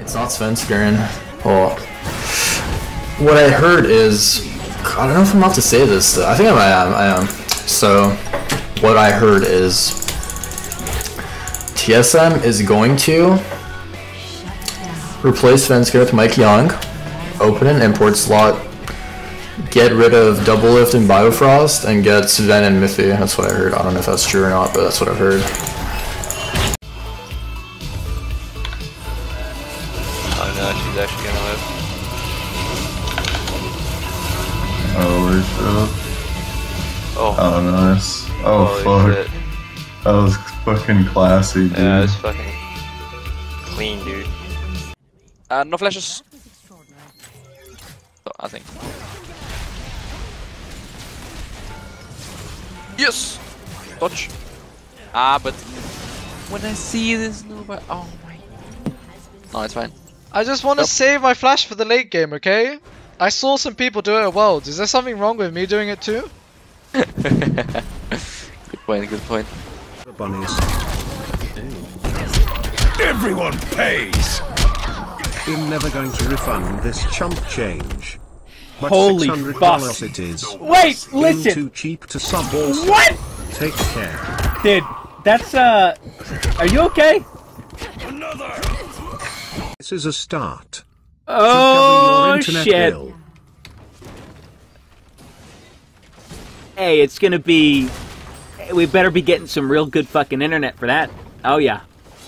It's not Svenskeren. Well, what I heard is, I don't know if I'm allowed to say this. I think I am. So, what I heard is, TSM is going to replace Svenskeren with Mike Young, open an import slot, get rid of Doublelift and Biofrost, and get Sven and Mithy. That's what I heard. I don't know if that's true or not, but that's what I've heard. Oh no, she's actually gonna live. Oh, oh, nice. Oh, holy fuck. shit. That was fucking classy, dude. Yeah, it's fucking clean, dude. No flashes. Oh, I think. Yes! Dodge. Ah, but when I see this nobody. Oh my. No, it's fine. I just want to save my flash for the late game, okay? I saw some people do it at Worlds. Is there something wrong with me doing it too? Good point, good point. Bunnies. Everyone pays! I'm never going to refund this chump change. But Holy $600 it is. Wait, listen! Too cheap to sub also. What? Take care. Dude, that's are you okay? Another! This is a start. Oh To cover your internet shit. bill. Hey, it's gonna be... We better be getting some real good fucking internet for that. Oh yeah.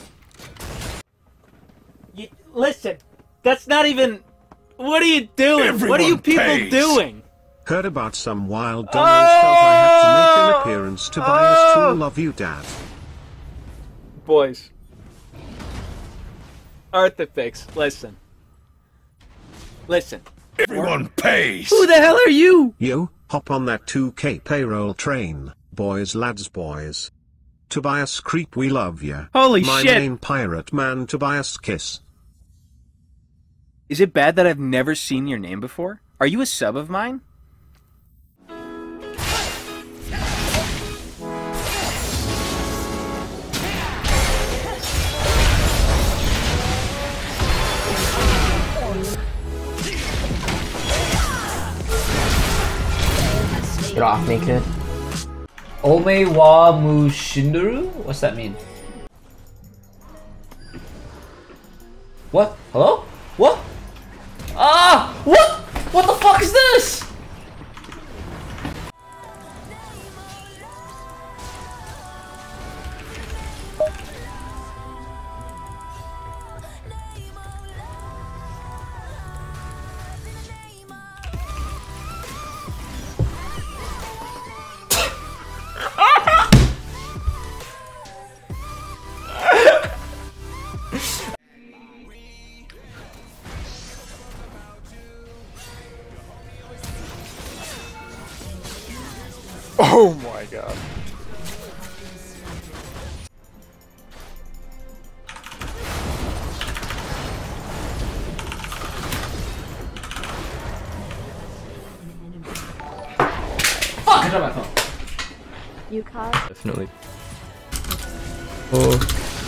Listen, that's not even... What are you doing? Everyone what are you people pays. doing? Heard about some wild dollars, felt I had to make an appearance to buy us to love you, Dad. Boys. Arthifix, listen. Listen. Everyone pays! Who the hell are you? Yo, hop on that 2K payroll train, boys lads boys. Tobias Creep, we love ya. Holy My shit. name Pirate Man Tobias Kiss. Is it bad that I've never seen your name before? Are you a sub of mine? Get off me, kid. Ome wa Mushindaru? What's that mean? What? Hello? What? Ah! What? What the fuck is this? Oh my god. Fuck! I dropped my phone. You caught? Definitely. Oh.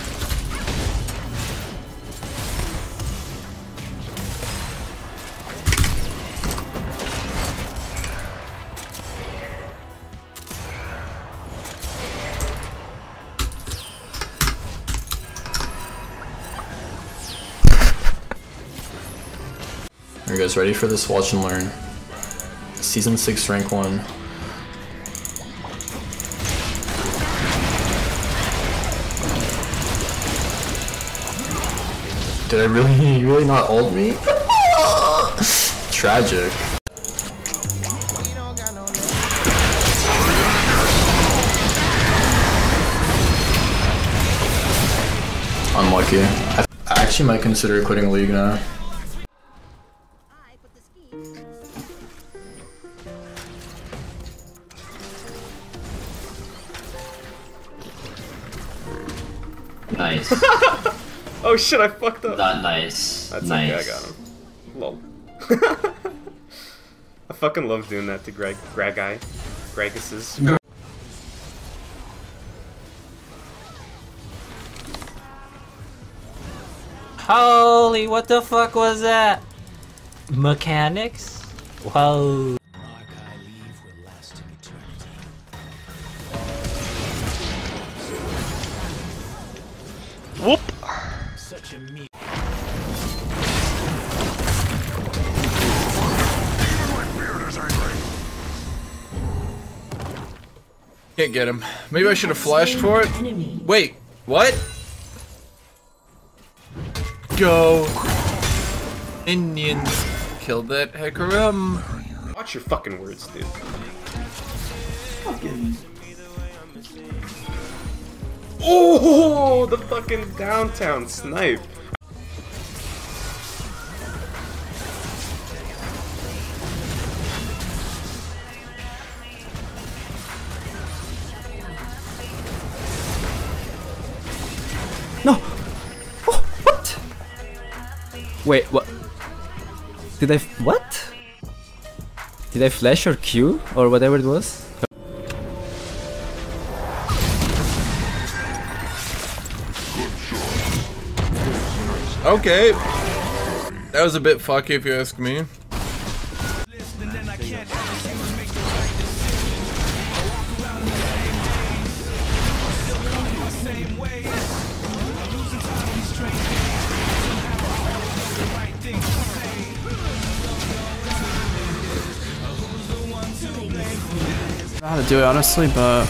Are you guys ready for this? Watch and learn. Season 6, rank 1. Did I really not ult me? Tragic. Unlucky. I actually might consider quitting League now. Nice. Oh shit, I fucked up. Not nice. That's nice. okay, I got him. Lol. I fucking love doing that to Greguses. Holy, what the fuck was that? Mechanics? Whoa. Whoop! Can't get him. Maybe I should have flashed for it. Wait, what? Go. Minions. Killed that Hecarim. Watch your fucking words, dude. Oh, the fucking downtown snipe. No! Oh, what? Wait, what? Did I... what? Did I flash or Q? Or whatever it was? Okay. That was a bit fucky if you ask me. I don't know how to do it honestly, but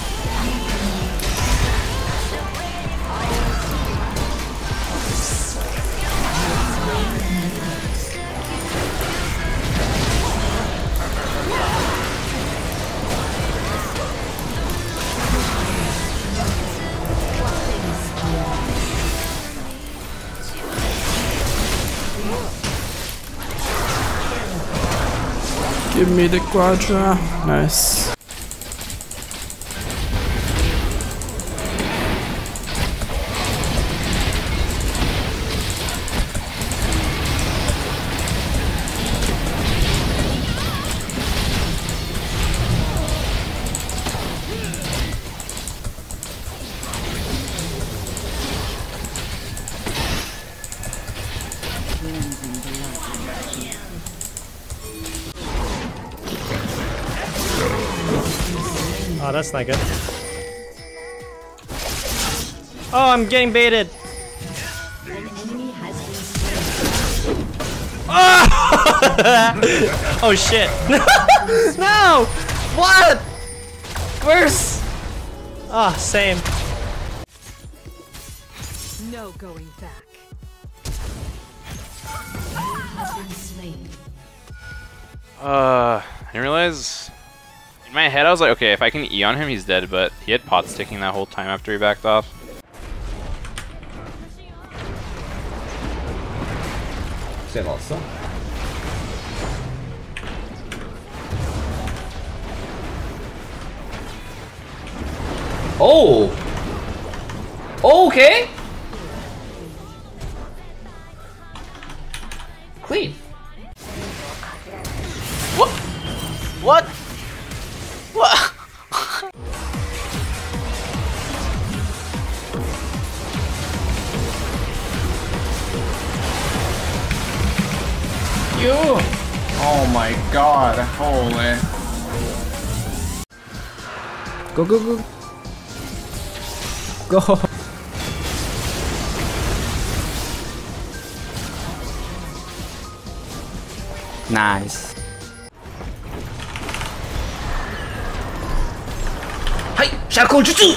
give me the Quadra. Nice. Oh, that's not good. Oh, I'm getting baited. Oh, oh shit. No! What? Where's... Ah, same. No going back. I didn't realize. In my head, I was like, okay, if I can E on him, he's dead, but he had pot sticking that whole time after he backed off. Sei nossa. Oh! Okay! Clean. What? What? What? you! Oh my god, holy. Go, go, go. Go. Nice. Hey, Shadow Jutsu!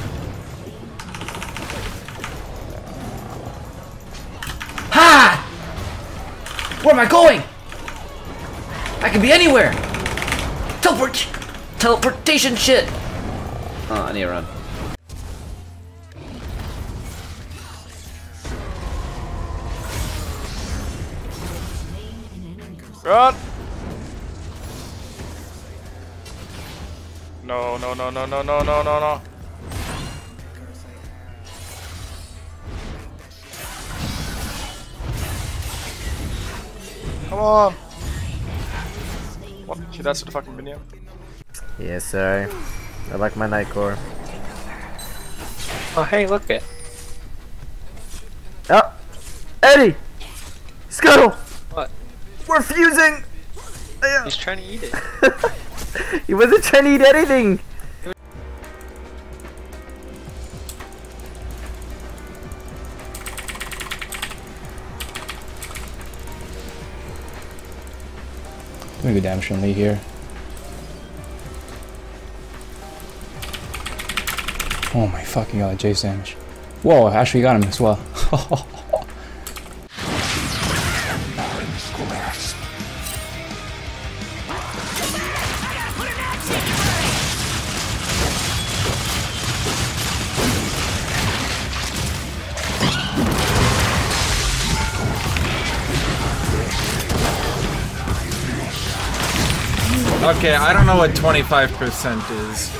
Ha! Where am I going? I can be anywhere. Teleportation shit. Oh, I need to run. Run! No, no, no, no, no, no, no, no, no. Come on! What? She dies to the fucking minion? Yes, sir. I like my Nightcore. Oh, hey, look it. Oh! Eddie! Scuttle! What? We're fusing! He's trying to eat it. He wasn't trying to eat anything! I'm gonna go damage on Lee here. Oh my fucking god, Jace damage. Whoa, actually got him as well. Okay, I don't know what 25% is.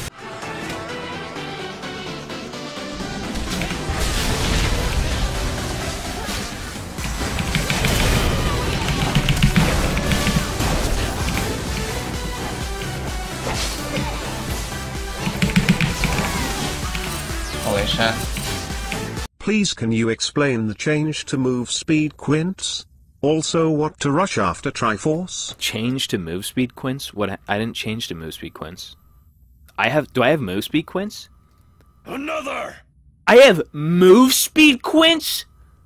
Holy shit. Please can you explain the change to move speed quints? Also what to rush after Triforce? Change to move speed quints? What? I didn't change to move speed quints. Do I have move speed quints? Another! I have move speed quints?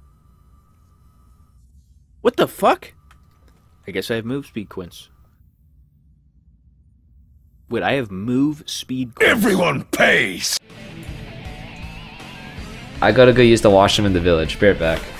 What the fuck? I guess I have move speed quints. Wait, I have move speed quints. Everyone pays! I gotta go use the washroom in the village. Be right back.